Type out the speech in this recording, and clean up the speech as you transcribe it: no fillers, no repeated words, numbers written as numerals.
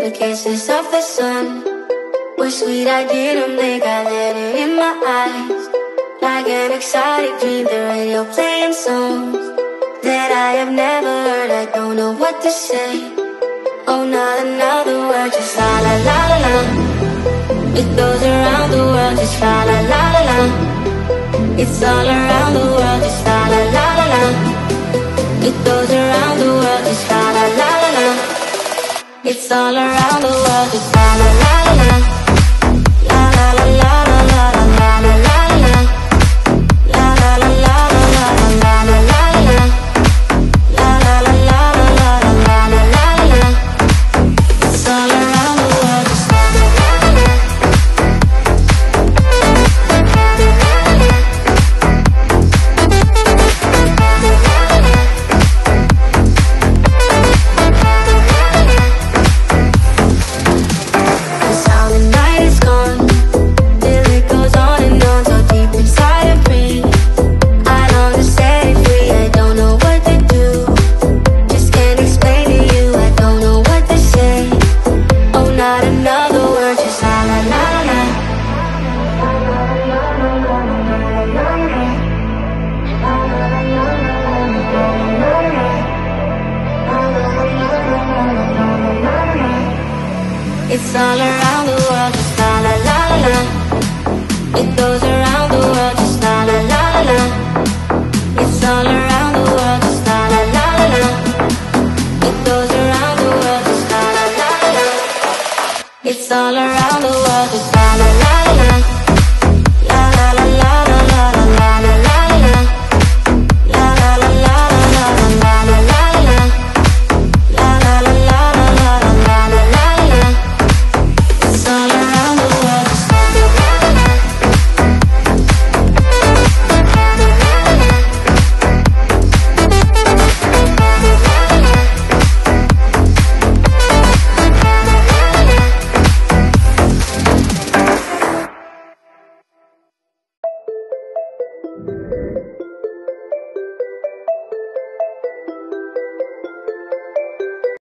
the kisses of the sun were sweet, I didn't think I let it in my eyes. Like an exotic dream, the radio playing songs that I have never heard. I don't know what to say. Oh, not another word, just la la la la la. It goes around the world, just la la la la la. It's all around the world, just la la la la la. It goes around the world, just la la la la la. It's all around the world, just la la la la la. La la la la la la la la la la. La la la la la la la la la la. La la la la la la la la la la. It's all around the world, just la la la la la. It's all around the world, just la la la la la. It goes around the world, just la la la la la. It's all around the world, just la la la la la. It goes around the world, just la la la la la. It's all around.